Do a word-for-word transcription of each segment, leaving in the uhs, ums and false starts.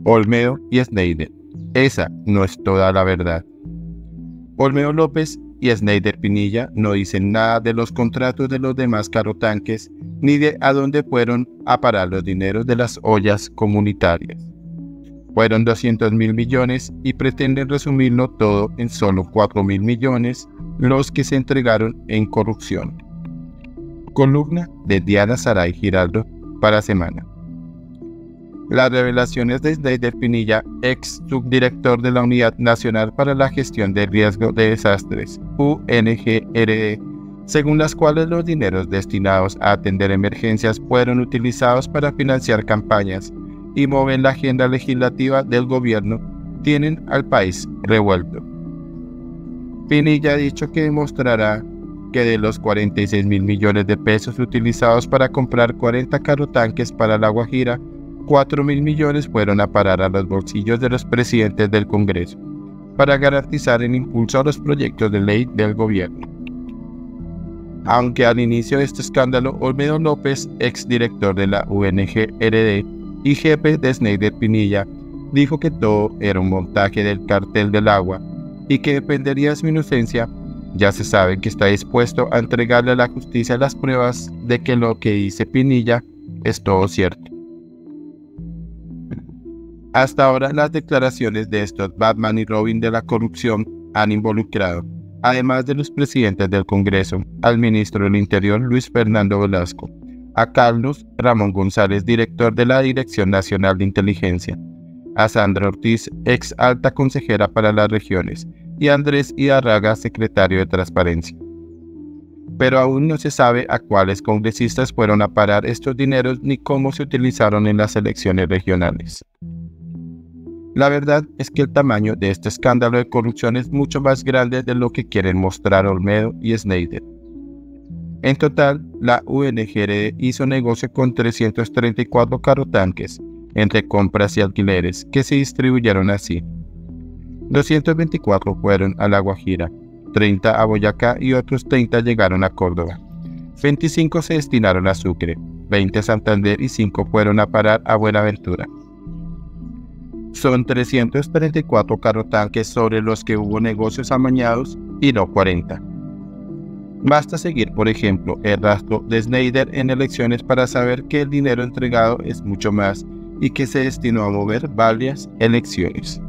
Olmedo y Schneider. Esa no es toda la verdad. Olmedo López y Schneider Pinilla no dicen nada de los contratos de los demás carrotanques ni de a dónde fueron a parar los dineros de las ollas comunitarias. Fueron doscientos mil millones y pretenden resumirlo todo en solo cuatro mil millones los que se entregaron en corrupción. Columna de Diana Saray Giraldo para Semana. Las revelaciones de Schneider Pinilla, ex subdirector de la Unidad Nacional para la Gestión de Riesgo de Desastres, U N G R D, según las cuales los dineros destinados a atender emergencias fueron utilizados para financiar campañas y mover la agenda legislativa del gobierno, tienen al país revuelto. Pinilla ha dicho que demostrará que de los cuarenta y seis mil millones de pesos utilizados para comprar cuarenta carrotanques para La Guajira, cuatro mil millones fueron a parar a los bolsillos de los presidentes del Congreso, para garantizar el impulso a los proyectos de ley del gobierno. Aunque al inicio de este escándalo, Olmedo López, exdirector de la U N G R D y jefe de Schneider Pinilla, dijo que todo era un montaje del cartel del agua y que dependería de su inocencia, ya se sabe que está dispuesto a entregarle a la justicia las pruebas de que lo que dice Pinilla es todo cierto. Hasta ahora las declaraciones de estos Batman y Robin de la corrupción han involucrado, además de los presidentes del Congreso, al ministro del Interior Luis Fernando Velasco, a Carlos Ramón González, director de la Dirección Nacional de Inteligencia, a Sandra Ortiz, ex alta consejera para las regiones, y a Andrés Hidarraga, secretario de Transparencia. Pero aún no se sabe a cuáles congresistas fueron a parar estos dineros ni cómo se utilizaron en las elecciones regionales. La verdad es que el tamaño de este escándalo de corrupción es mucho más grande de lo que quieren mostrar Olmedo y Schneider. En total, la U N G R D hizo negocio con trescientos treinta y cuatro carrotanques, entre compras y alquileres, que se distribuyeron así. doscientos veinticuatro fueron a La Guajira, treinta a Boyacá y otros treinta llegaron a Córdoba. veinticinco se destinaron a Sucre, veinte a Santander y cinco fueron a parar a Buenaventura. Son trescientos treinta y cuatro carrotanques sobre los que hubo negocios amañados y no cuarenta. Basta seguir, por ejemplo, el rastro de Schneider en elecciones para saber que el dinero entregado es mucho más y que se destinó a mover varias elecciones.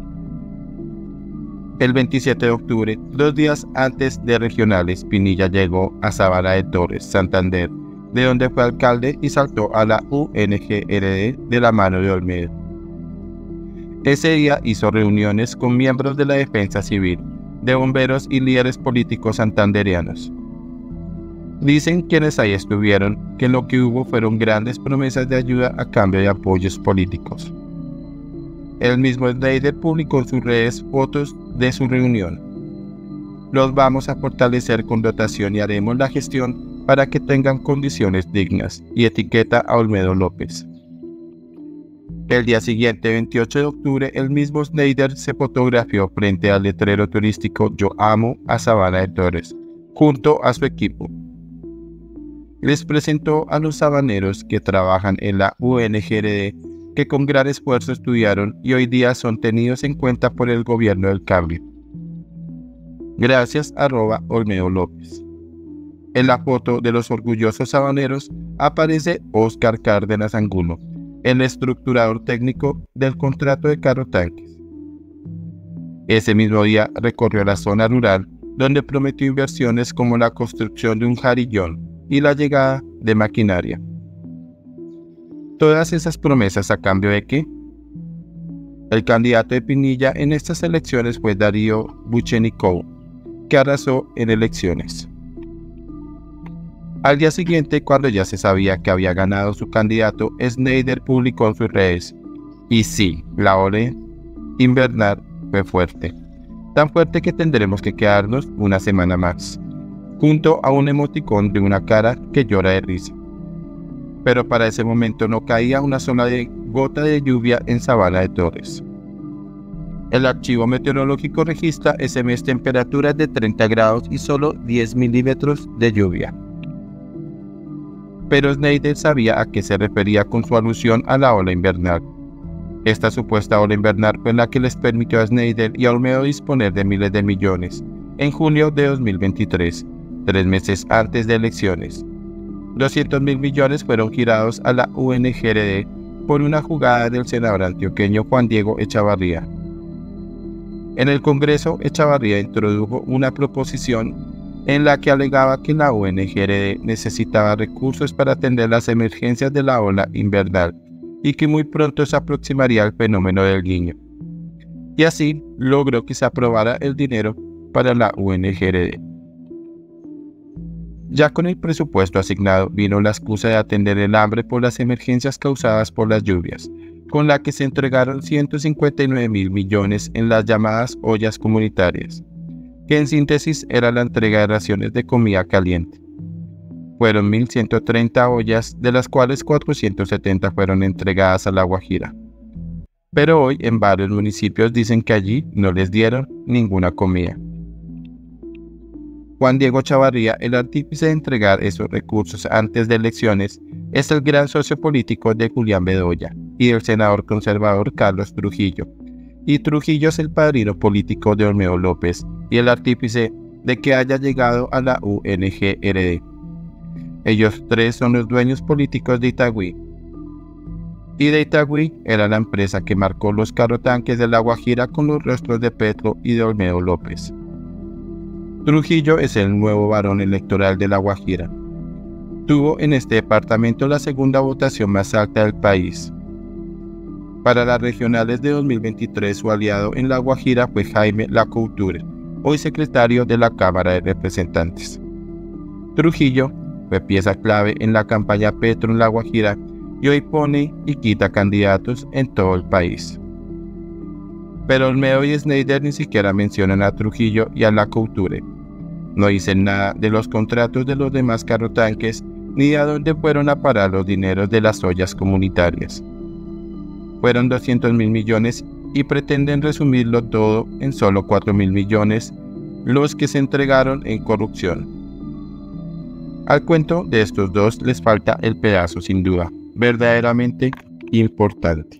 El veintisiete de octubre, dos días antes de regionales, Pinilla llegó a Sabana de Torres, Santander, de donde fue alcalde y saltó a la U N G R D de la mano de Olmedo. Ese día hizo reuniones con miembros de la Defensa Civil, de bomberos y líderes políticos santandereanos. Dicen quienes ahí estuvieron que lo que hubo fueron grandes promesas de ayuda a cambio de apoyos políticos. El mismo Schneider publicó en sus redes fotos de su reunión. Los vamos a fortalecer con dotación y haremos la gestión para que tengan condiciones dignas, y etiqueta a Olmedo López. El día siguiente, veintiocho de octubre, el mismo Schneider se fotografió frente al letrero turístico Yo amo a Sabana de Torres, junto a su equipo. Les presentó a los sabaneros que trabajan en la U N G R D, que con gran esfuerzo estudiaron y hoy día son tenidos en cuenta por el gobierno del cambio. Gracias, arroba Olmedo López. En la foto de los orgullosos sabaneros aparece Óscar Cárdenas Angulo, el estructurador técnico del contrato de carrotanques. Ese mismo día recorrió la zona rural, donde prometió inversiones como la construcción de un jarillón y la llegada de maquinaria. Todas esas promesas, ¿a cambio de qué? El candidato de Pinilla en estas elecciones fue Darío Buchenikov, que arrasó en elecciones. Al día siguiente, cuando ya se sabía que había ganado su candidato, Schneider publicó en sus redes: y sí, la ola invernal fue fuerte, tan fuerte que tendremos que quedarnos una semana más, junto a un emoticón de una cara que llora de risa. Pero para ese momento no caía una sola de gota de lluvia en Sabana de Torres. El archivo meteorológico registra ese mes temperaturas de treinta grados y solo diez milímetros de lluvia. Pero Schneider sabía a qué se refería con su alusión a la ola invernal. Esta supuesta ola invernal fue la que les permitió a Schneider y a Olmedo disponer de miles de millones en junio de dos mil veintitrés, tres meses antes de elecciones. doscientos mil millones fueron girados a la U N G R D por una jugada del senador antioqueño Juan Diego Echavarría. En el Congreso, Echavarría introdujo una proposición en la que alegaba que la U N G R D necesitaba recursos para atender las emergencias de la ola invernal y que muy pronto se aproximaría al fenómeno del Niño. Y así logró que se aprobara el dinero para la U N G R D. Ya con el presupuesto asignado vino la excusa de atender el hambre por las emergencias causadas por las lluvias, con la que se entregaron ciento cincuenta y nueve mil millones en las llamadas ollas comunitarias, que en síntesis era la entrega de raciones de comida caliente. Fueron mil ciento treinta ollas, de las cuales cuatrocientas setenta fueron entregadas a La Guajira. Pero hoy en varios municipios dicen que allí no les dieron ninguna comida. Juan Diego Echavarría, el artífice de entregar esos recursos antes de elecciones, es el gran socio político de Julián Bedoya y del senador conservador Carlos Trujillo. Y Trujillo es el padrino político de Olmedo López y el artífice de que haya llegado a la U N G R D. Ellos tres son los dueños políticos de Itagüí. Y de Itagüí era la empresa que marcó los carrotanques de La Guajira con los rostros de Petro y de Olmedo López. Trujillo es el nuevo varón electoral de La Guajira. Tuvo en este departamento la segunda votación más alta del país. Para las regionales de dos mil veintitrés, su aliado en La Guajira fue Jaime Lacouture, hoy secretario de la Cámara de Representantes. Trujillo fue pieza clave en la campaña Petro en La Guajira y hoy pone y quita candidatos en todo el país. Pero Olmedo y Schneider ni siquiera mencionan a Trujillo y a Lacouture. No dicen nada de los contratos de los demás carrotanques ni de a dónde fueron a parar los dineros de las ollas comunitarias. Fueron doscientos mil millones y pretenden resumirlo todo en solo cuatro mil millones, los que se entregaron en corrupción. Al cuento de estos dos les falta el pedazo sin duda, verdaderamente importante.